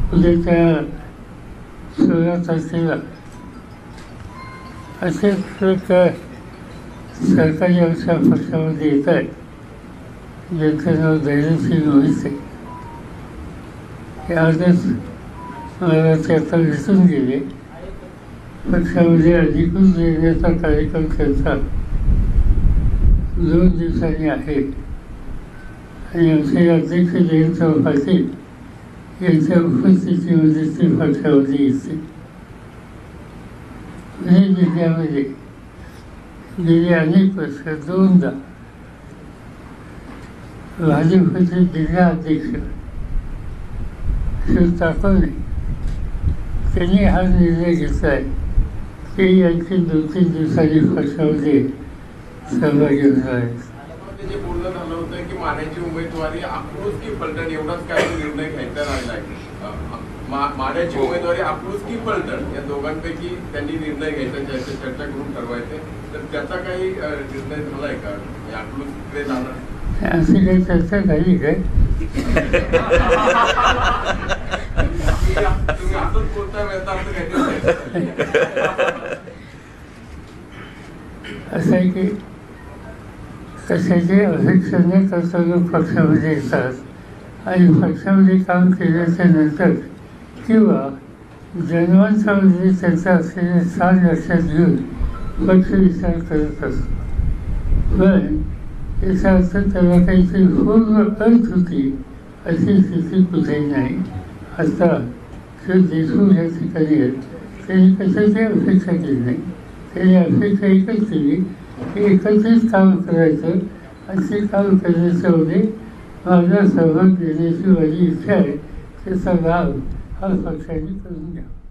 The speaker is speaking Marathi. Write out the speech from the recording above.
उद्याच्या 16 तारखेला असे सरकारी आमच्या पक्षामध्ये येत आहे ज्यांचं नाव धैर्यसिंग मोहिते. हे आजच मला ते आता दिसून गेले. पक्षामध्ये अधिकृत निर्णयाचा कार्यक्रम त्यांचा 2 दिवसांनी आहे आणि आमचे अध्यक्ष जयंत पाटील यांच्या उपस्थितीमध्ये ते पक्षामध्ये येते. पुणे जिल्ह्यामध्ये गेली अनेक वर्ष 2दा भाजपचे जिल्हा अध्यक्ष श्री ताकोने त्यांनी हा निर्णय घेतला आहे की यांची 2-3 दिवसांनी पक्षामध्ये सहभागी होणार आहेत. जे बोलणं झालं होतं की माढ्याची उमेदवारी अकलूज की फलटण एवढाच काय निर्णय घ्यायचा राहिला आहे. माढ्याची उमेदवारी अकलूज की फलटण या दोघांपैकी त्यांनी निर्णय घ्यायचा चर्चा करून ठरवायचे. तर त्याचा काही निर्णय झालाय का? अकलूजकडे जाणार अशी काही चर्चा झाली काय? तुम्ही असंच बोलता वेळता असं काही असं आहे की कशाची अपेक्षा न करता लोक पक्षामध्ये येतात आणि पक्षामध्ये काम केल्याच्या नंतर किंवा जनमानसामध्ये त्यांचा असलेले स्थान लक्षात घेऊन पक्ष विचार करत असतो. पण याचा अर्थ त्याला काहीतरी पूर्ण अर्थ होती अशी स्थिती कुठेही नाही. आता जो देशमुख या ठिकाणी आहेत त्यांनी कशाची अपेक्षा केली नाही. त्यांनी अपेक्षा एकच केली की एकत्रित काम करायचं आणि ते काम करण्याच्यामध्ये माझा सहभाग देण्याची माझी इच्छा आहे. त्याचा लाभ हा पक्षाने करून घ्यावा.